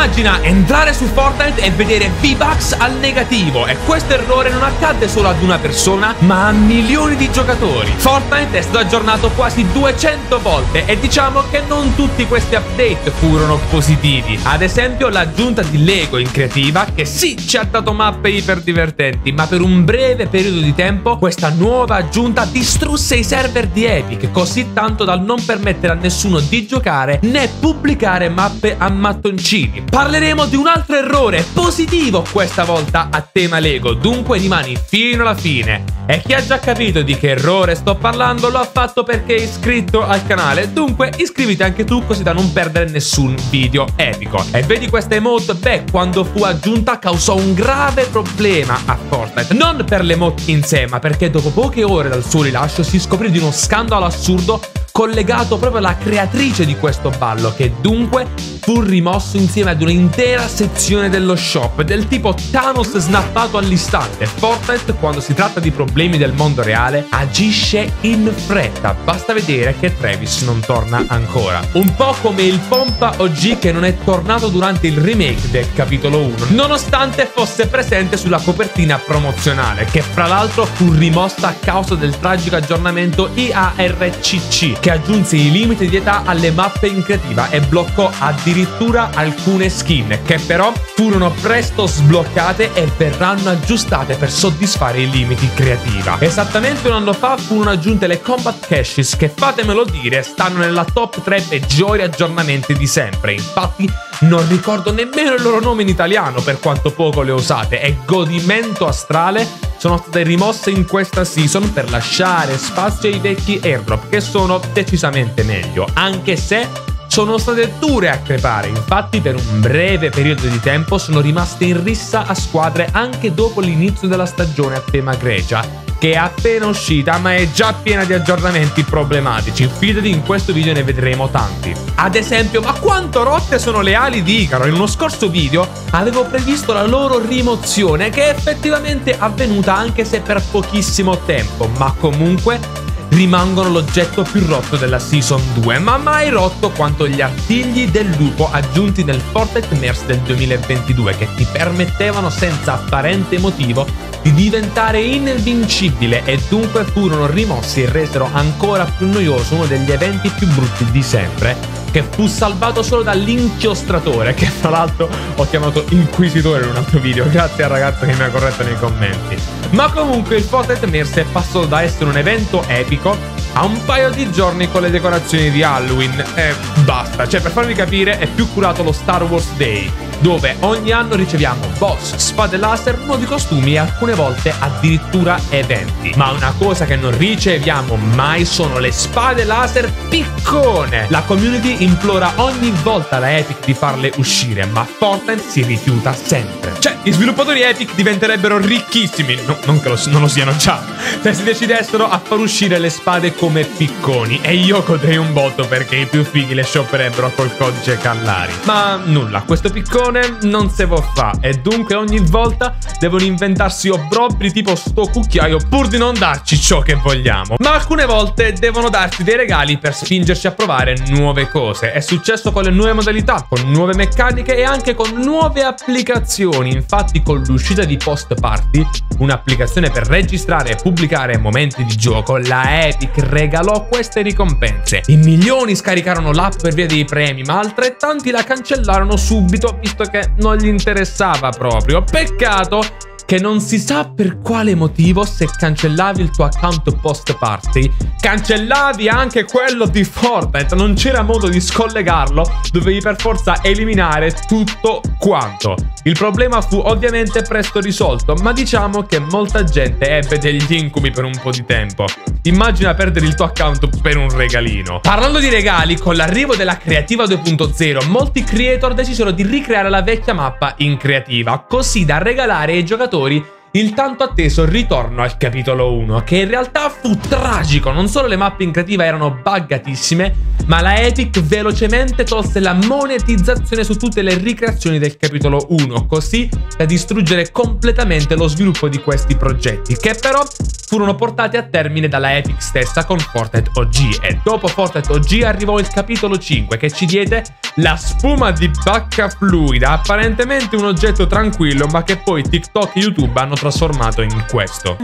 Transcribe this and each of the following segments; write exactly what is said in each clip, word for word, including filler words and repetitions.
Immagina entrare su Fortnite e vedere V-Bucks al negativo, e questo errore non accadde solo ad una persona, ma a milioni di giocatori. Fortnite è stato aggiornato quasi duecento volte e diciamo che non tutti questi update furono positivi. Ad esempio l'aggiunta di Lego in creativa, che sì ci ha dato mappe iper divertenti, ma per un breve periodo di tempo questa nuova aggiunta distrusse i server di Epic, così tanto da non permettere a nessuno di giocare né pubblicare mappe a mattoncini. Parleremo di un altro errore positivo questa volta a tema Lego, dunque rimani fino alla fine. E chi ha già capito di che errore sto parlando lo ha fatto perché è iscritto al canale, dunque iscriviti anche tu così da non perdere nessun video epico. E vedi questa emote? Beh, quando fu aggiunta causò un grave problema a Fortnite, non per l'emote in sé, ma perché dopo poche ore dal suo rilascio si scoprì di uno scandalo assurdo collegato proprio alla creatrice di questo ballo, che dunque fu rimosso insieme ad un'intera sezione dello shop, del tipo Thanos snappato all'istante. Fortnite, quando si tratta di problemi del mondo reale, agisce in fretta, basta vedere che Travis non torna ancora. Un po' come il pompa O G che non è tornato durante il remake del capitolo uno, nonostante fosse presente sulla copertina promozionale, che fra l'altro fu rimosta a causa del tragico aggiornamento I A R C C, che aggiunse i limiti di età alle mappe in creativa e bloccò addirittura alcune skin, che però furono presto sbloccate e verranno aggiustate per soddisfare i limiti creativa. Esattamente un anno fa furono aggiunte le Combat Caches, che fatemelo dire stanno nella top tre peggiori aggiornamenti di sempre. Infatti non ricordo nemmeno il loro nome in italiano per quanto poco le ho usate, e Godimento Astrale sono state rimosse in questa season per lasciare spazio ai vecchi airdrop, che sono decisamente meglio, anche se sono state dure a crepare. Infatti per un breve periodo di tempo sono rimaste in rissa a squadre anche dopo l'inizio della stagione a tema Grecia, che è appena uscita ma è già piena di aggiornamenti problematici. Fidati, in questo video ne vedremo tanti. Ad esempio, ma quanto rotte sono le ali di Icaro! In uno scorso video avevo previsto la loro rimozione, che è effettivamente avvenuta anche se per pochissimo tempo, ma comunque rimangono l'oggetto più rotto della Season due, ma mai rotto quanto gli artigli del lupo aggiunti nel Fortnite Merge del duemilaventidue, che ti permettevano senza apparente motivo di diventare invincibile, e dunque furono rimossi e resero ancora più noioso uno degli eventi più brutti di sempre, che fu salvato solo dall'inchiostratore, che fra l'altro ho chiamato Inquisitore in un altro video, grazie al ragazzo che mi ha corretto nei commenti. Ma comunque il Fortnite Merge è passato da essere un evento epico a un paio di giorni con le decorazioni di Halloween e basta. Cioè, per farvi capire, è più curato lo Star Wars Day, dove ogni anno riceviamo boss, spade laser, nuovi costumi e alcune volte addirittura eventi. Ma una cosa che non riceviamo mai sono le spade laser piccone. La community implora ogni volta la Epic di farle uscire, ma Fortnite si rifiuta sempre. Cioè, gli sviluppatori Epic diventerebbero ricchissimi, no, non che lo, non lo siano già, se si decidessero a far uscire le spade come picconi, e io godrei un botto perché i più fighi le shopperebbero col codice Callari. Ma nulla, questo piccone non se può fa, e dunque ogni volta devono inventarsi obbrobri tipo sto cucchiaio pur di non darci ciò che vogliamo. Ma alcune volte devono darci dei regali per spingerci a provare nuove cose. È successo con le nuove modalità, con nuove meccaniche e anche con nuove applicazioni. Infatti con l'uscita di Post Party, un'applicazione per registrare e pubblicare momenti di gioco, la Epic regalò queste ricompense. In milioni scaricarono l'app per via dei premi, ma altrettanti la cancellarono subito visto che non gli interessava proprio. Peccato che non si sa per quale motivo, se cancellavi il tuo account post party, cancellavi anche quello di Fortnite. Non c'era modo di scollegarlo, dovevi per forza eliminare tutto quanto. Il problema fu ovviamente presto risolto, ma diciamo che molta gente ebbe degli incubi per un po' di tempo. Immagina perdere il tuo account per un regalino. Parlando di regali, con l'arrivo della creativa due punto zero, molti creator decisero di ricreare la vecchia mappa in creativa, così da regalare ai giocatori il tanto atteso ritorno al capitolo uno, che in realtà fu tragico. Non solo le mappe in creativa erano buggatissime, ma la Epic velocemente tolse la monetizzazione su tutte le ricreazioni del capitolo uno, così da distruggere completamente lo sviluppo di questi progetti, che però furono portati a termine dalla Epic stessa con Fortnite O G. E dopo Fortnite O G arrivò il capitolo cinque, che ci diede la spuma di bacca fluida, apparentemente un oggetto tranquillo, ma che poi TikTok e YouTube hanno trasformato in questo.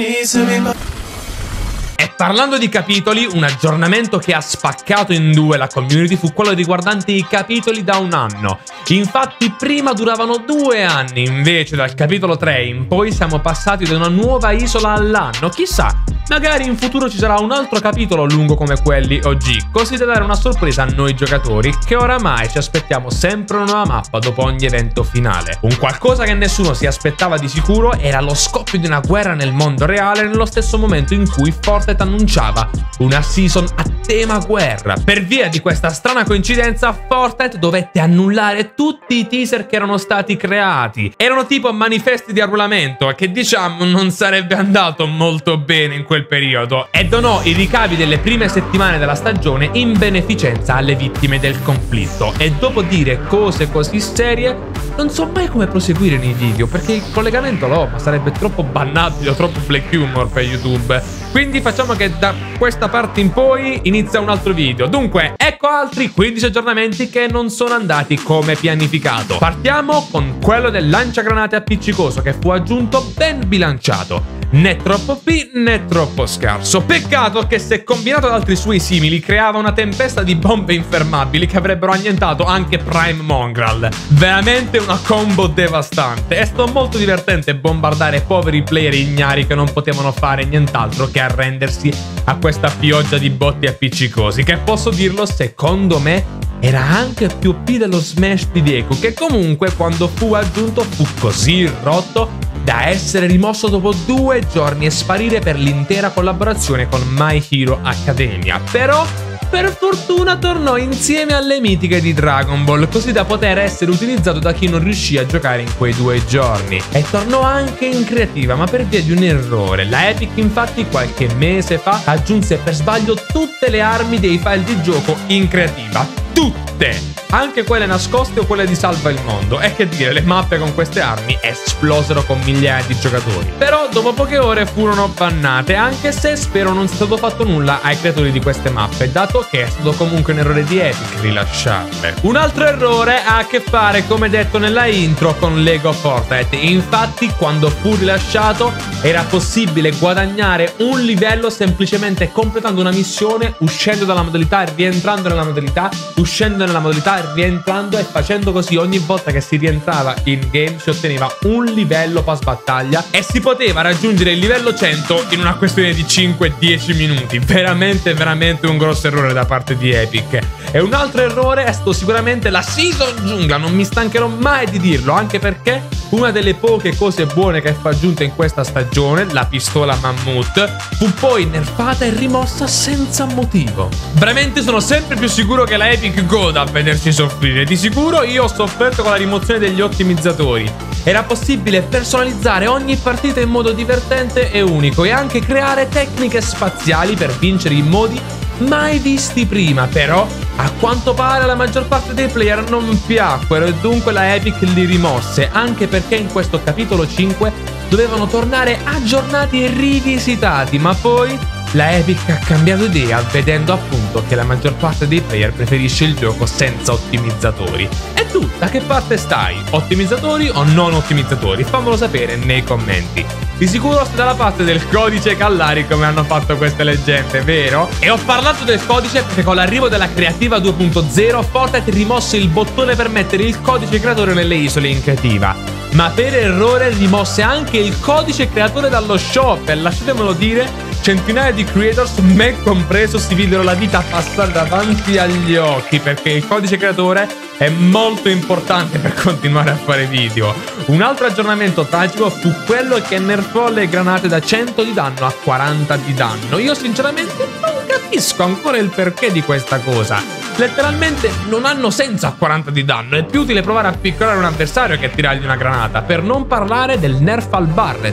E parlando di capitoli, un aggiornamento che ha spaccato in due la community fu quello riguardante i capitoli da un anno. Infatti prima duravano due anni, invece dal capitolo tre in poi siamo passati da una nuova isola all'anno. Chissà, magari in futuro ci sarà un altro capitolo lungo come quelli O G, così da dare una sorpresa a noi giocatori, che oramai ci aspettiamo sempre una nuova mappa dopo ogni evento finale. Un qualcosa che nessuno si aspettava di sicuro era lo scoppio di una guerra nel mondo reale nello stesso momento in cui Fortnite annunciava una season a tema guerra. Per via di questa strana coincidenza, Fortnite dovette annullare tutti i teaser che erano stati creati. Erano tipo manifesti di arruolamento, che diciamo non sarebbe andato molto bene in quel periodo, e donò i ricavi delle prime settimane della stagione in beneficenza alle vittime del conflitto. E dopo dire cose così serie, non so mai come proseguire nei video, perché il collegamento l'ho, ma sarebbe troppo bannabile o troppo black humor per YouTube. Quindi facciamo che da questa parte in poi inizia un altro video. Dunque, ecco altri quindici aggiornamenti che non sono andati come pianificato. Partiamo con quello del lanciagranate appiccicoso, che fu aggiunto ben bilanciato. Né troppo P né troppo scarso. Peccato che, se combinato ad altri suoi simili, creava una tempesta di bombe infermabili che avrebbero annientato anche Prime Mongraal. Veramente una combo devastante. È stato molto divertente bombardare poveri player ignari che non potevano fare nient'altro che arrendersi a questa pioggia di botti appiccicosi, che, posso dirlo, secondo me era anche più O P dello Smash di Deku, che comunque quando fu aggiunto fu così rotto da essere rimosso dopo due giorni e sparire per l'intera collaborazione con My Hero Academia. Però per fortuna tornò insieme alle mitiche di Dragon Ball, così da poter essere utilizzato da chi non riuscì a giocare in quei due giorni. E tornò anche in creativa, ma per via di un errore. La Epic infatti qualche mese fa aggiunse per sbaglio tutte le armi dei file di gioco in creativa. Tutte! Anche quelle nascoste o quelle di Salva il Mondo. E che dire, le mappe con queste armi esplosero con migliaia di giocatori. Però dopo poche ore furono bannate, anche se spero non sia stato fatto nulla ai creatori di queste mappe, dato che è stato comunque un errore di Epic rilasciarle. Un altro errore ha a che fare, come detto nella intro, con Lego Fortnite. Infatti quando fu rilasciato era possibile guadagnare un livello semplicemente completando una missione, uscendo dalla modalità e rientrando nella modalità, uscendo nella modalità, rientrando, e facendo così ogni volta che si rientrava in game si otteneva un livello pass battaglia e si poteva raggiungere il livello cento in una questione di cinque dieci minuti. Veramente veramente un grosso errore da parte di Epic. E un altro errore è stato sicuramente la season giungla, non mi stancherò mai di dirlo, anche perché una delle poche cose buone che fu aggiunta in questa stagione, la pistola Mammut, fu poi nerfata e rimossa senza motivo. Veramente sono sempre più sicuro che la Epic goda a vederci soffrire. Di sicuro io ho sofferto con la rimozione degli ottimizzatori. Era possibile personalizzare ogni partita in modo divertente e unico, e anche creare tecniche spaziali per vincere in modi mai visti prima. Però a quanto pare la maggior parte dei player non piacquero e dunque la Epic li rimosse, anche perché in questo capitolo cinque dovevano tornare aggiornati e rivisitati, ma poi la Epic ha cambiato idea, vedendo appunto che la maggior parte dei player preferisce il gioco senza ottimizzatori. E tu, da che parte stai? Ottimizzatori o non ottimizzatori? Fammelo sapere nei commenti. Di sicuro stai dalla parte del codice Callari, come hanno fatto queste leggende, vero? E ho parlato del codice perché con l'arrivo della creativa due punto zero Fortnite rimosse il bottone per mettere il codice creatore nelle isole in creativa, ma per errore rimosse anche il codice creatore dallo shop, e lasciatemelo dire, centinaia di creators, me compreso, si videro la vita passare davanti agli occhi, perché il codice creatore è molto importante per continuare a fare video. Un altro aggiornamento tragico fu quello che nerfò le granate da cento di danno a quaranta di danno. Io sinceramente non capisco ancora il perché di questa cosa. Letteralmente non hanno senso a quaranta di danno, è più utile provare a piccolare un avversario che tirargli una granata, per non parlare del nerf al Barret.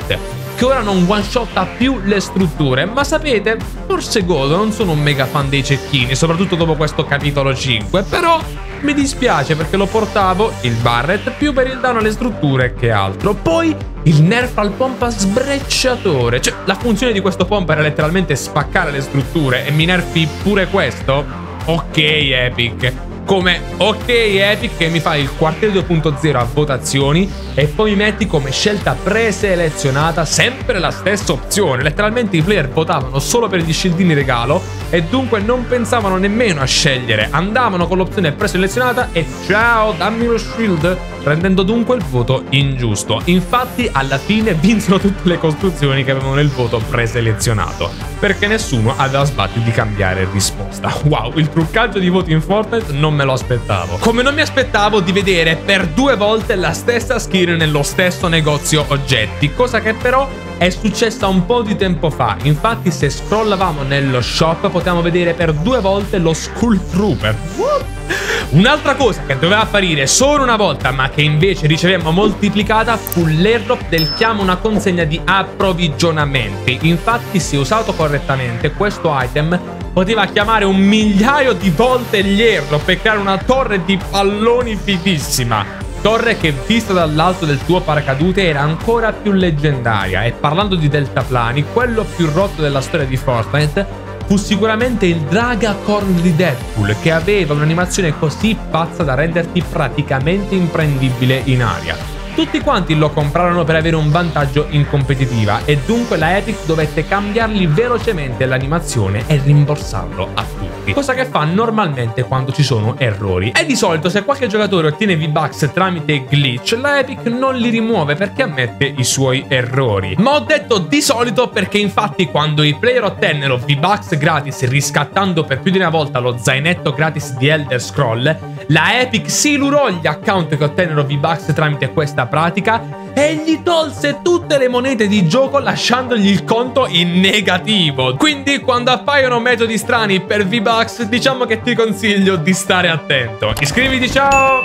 che ora non one shotta più le strutture. Ma sapete, forse godo, non sono un mega fan dei cecchini, soprattutto dopo questo capitolo cinque, però mi dispiace perché lo portavo, il Barret, più per il danno alle strutture che altro. Poi il nerf al pompa sbrecciatore, cioè la funzione di questo pompa era letteralmente spaccare le strutture e mi nerfi pure questo? Ok Epic. Come ok Epic che mi fa il quartiere due punto zero a votazioni e poi mi metti come scelta preselezionata sempre la stessa opzione. Letteralmente i player votavano solo per gli scildini regalo e dunque non pensavano nemmeno a scegliere, andavano con l'opzione preselezionata e ciao dammi lo shield, rendendo dunque il voto ingiusto. Infatti alla fine vinsero tutte le costruzioni che avevano il voto preselezionato, perché nessuno aveva sbatti di cambiare risposta. Wow, il truccaggio di voti in Fortnite non me lo aspettavo. Come non mi aspettavo di vedere per due volte la stessa skin nello stesso negozio oggetti, cosa che però è successa un po' di tempo fa. Infatti se scrollavamo nello shop potevamo vedere per due volte lo Skull Trooper. What? Un'altra cosa che doveva apparire solo una volta ma che invece ricevemmo moltiplicata fu l'airdrop del chiamo una consegna di approvvigionamenti. Infatti se usato correttamente questo item poteva chiamare un migliaio di volte gli airdrop e creare una torre di palloni fighissima. Torre che vista dall'alto del tuo paracadute era ancora più leggendaria. E parlando di deltaplani, quello più rotto della storia di Fortnite fu sicuramente il Dragacorn di Deadpool, che aveva un'animazione così pazza da renderti praticamente imprendibile in aria. Tutti quanti lo comprarono per avere un vantaggio in competitiva e dunque la Epic dovette cambiargli velocemente l'animazione e rimborsarlo a tutti, cosa che fa normalmente quando ci sono errori. E di solito se qualche giocatore ottiene V-Bucks tramite glitch, la Epic non li rimuove perché ammette i suoi errori. Ma ho detto di solito perché infatti quando i player ottennero V-Bucks gratis riscattando per più di una volta lo zainetto gratis di Elder Scroll, la Epic si lurò gli account che ottennero V-Bucks tramite questa pratica e gli tolse tutte le monete di gioco lasciandogli il conto in negativo. Quindi quando appaiono metodi strani per V-Bucks diciamo che ti consiglio di stare attento. Iscriviti, ciao!